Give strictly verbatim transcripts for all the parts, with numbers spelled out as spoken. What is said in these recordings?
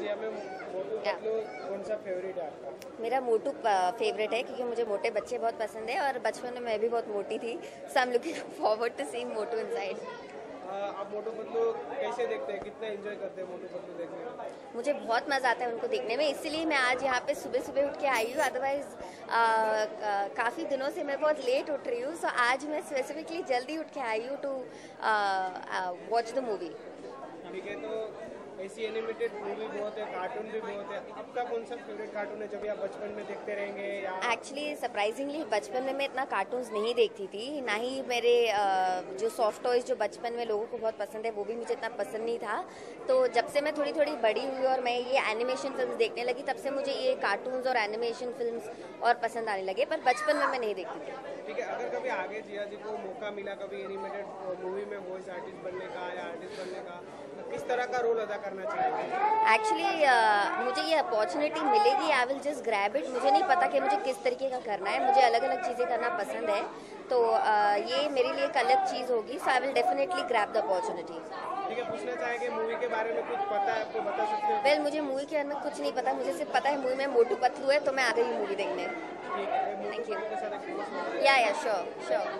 India में मोटू पतलू कौन सा फेवरेट है आपका? मेरा मोटू फेवरेट है क्योंकि मुझे मोटे बच्चे बहुत पसंद है और बचपन में मैं भी बहुत मोटी थी. So I am looking forward to seeing Motu inside. आप मोटू पतलू कैसे देखते हैं, कितना एंजॉय करते हैं मोटू पतलू देखने में? मुझे बहुत मज़ा आता है उनको देखने में, इसीलिए मैं आज यहाँ पे सुबह सुबह उठ के आई हूँ. अदरवाइज काफ़ी दिनों से मैं बहुत लेट उठ रही हूँ. सो so, आज मैं स्पेसिफिकली जल्दी उठ के आई हूँ टू वॉच द मूवी. ठीक है, तो ऐसी एनिमेटेड मूवी बहुत है, कार्टून भी बहुत है. आपका कौन सा फेवरेट कार्टून है जब आप बचपन में देखते रहेंगे? या एक्चुअली सरप्राइजिंगली बचपन में मैं इतना कार्टून्स नहीं देखती थी, ना ही मेरे जो सॉफ्ट टॉयज जो बचपन में लोगों को बहुत पसंद है वो भी मुझे इतना पसंद नहीं था. तो जब से मैं थोड़ी थोड़ी बड़ी हुई और मैं ये एनिमेशन फिल्म देखने लगी तब से मुझे ये कार्टून्स और एनिमेशन फिल्म और पसंद आने लगे, पर बचपन में मैं नहीं देखती थी. ठीक है, अगर कभी आगे जिया जी को मौका मिला कभी एनिमेटेड मूवी में वॉइस आर्टिस्ट बनने का या आर्टिस्ट बनने का, तो किस तरह का रोल अदा करना चाहेंगे? एक्चुअली uh, मुझे ये अपॉर्चुनिटी मिलेगी, I will just grab it. मुझे नहीं पता कि मुझे किस तरीके का करना है, मुझे अलग अलग चीज़ें करना पसंद है, तो uh, ये मेरे लिए एक अलग चीज़ होगी. So I will definitely grab the opportunity. ठीक है, पूछना चाहेंगे मूवी के बारे में कुछ पता है आपको, बता सकते हैं? वेल well, मुझे मूवी के बारे में कुछ नहीं पता, मुझे सिर्फ पता है मूवी में मोटू पतलू है, तो मैं आ गई मूवी देखने. Thank you. Yeah yeah sure sure.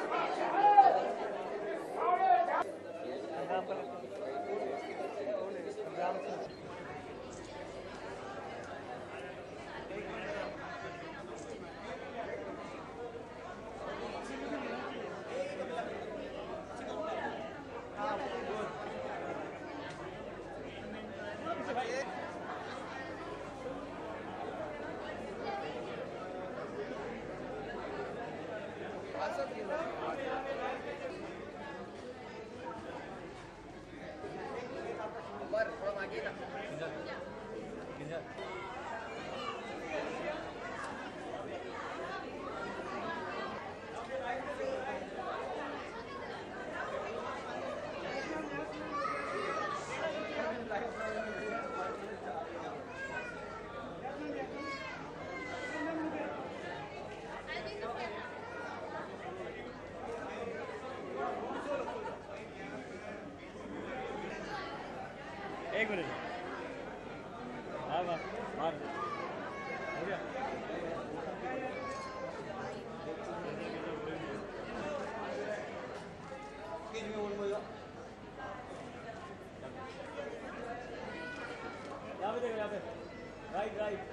एक मिनट. हाँ हाँ हाँ हो गया. यहाँ पे देखो, यहाँ पे राइट राइट.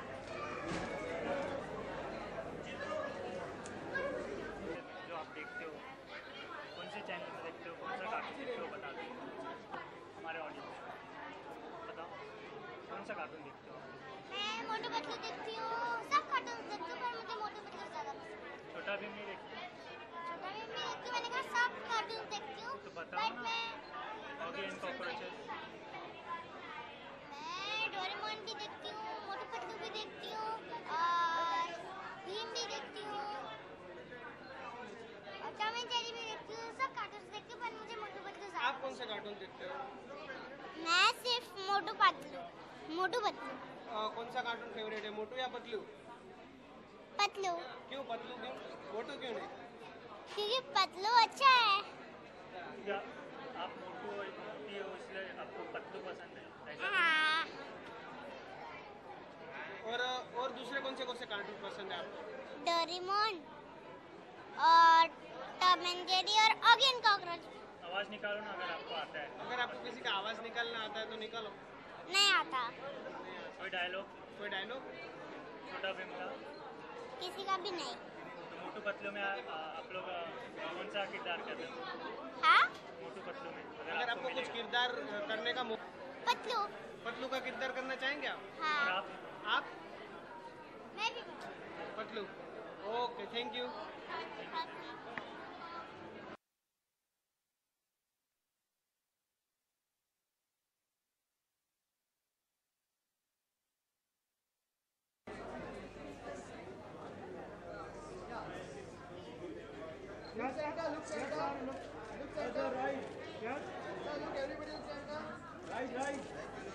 जो आप देखते हो, कौन से चैनल पे देखते हो, कौन सा कार्टून देखते हो, बता दो हमारे ऑडियंस को. बताओ कौन सा कार्टून देखते हो? मैं मोटू पतलू देखती हूँ, सब कार्टून देखती हूँ, पर मुझे मोटू पतलू ज़्यादा पसंद है. छोटा भीम नहीं देखते? छोटा भीम नहीं देखती, मैंने कहा सब कार्टून देखती हूँ. तो बताओ बट ना. मैं ऑगी एंड कॉकरोचेस. मैं डोरेमोन भी देखती हूँ, मोटू पतलू भी देखती हूँ और भीम भी देखती हूँ और टॉम एंड जेरी भी देखती हूँ. सब कार्टून देखती हूँ, पर मुझे मोटू पतलू ज़्यादा. आप कौन सा कार्टून देखते हो? मैं सिर्फ मोटू पतलू. मोटू पतलू. आ, कौन सा कार्टून फेवरेट है, मोटू या पतलू? पतलू. क्यों पतलू क्यों, मोटू क्यों नहीं? क्योंकि पतलू अच्छा है. या आप मोटू मोटी हो इसलिए आपको पतलू पसंद है ऐसा? हाँ. और और दूसरे कौन से कौन से कार्टून पसंद है आपको? डोरेमोन और टॉम एंड जेरी और ऑगी एंड कॉकरोच. आवाज़ निकालो ना अगर आपको आता है. अगर आपको किसी का आवाज़ निकालना आता है तो निकालो. नहीं आता. कोई डायलॉग? कोई डायलॉग? छोटा भीम का? किसी का भी नहीं. तो मोटू पतलू में आ, आ, आप लोग आ, कौन सा किरदार करते हो हाँ. मोटू पतलू में? अगर आपको कुछ किरदार करने का मौका, पतलू. पतलू का किरदार करना चाहेंगे आप? और हाँ. आप? आप मैं भी. पतलू. Okay, thank you. यहाँ से हटा, look, hटा, look, look, right, yeah, look, everybody look, right, right.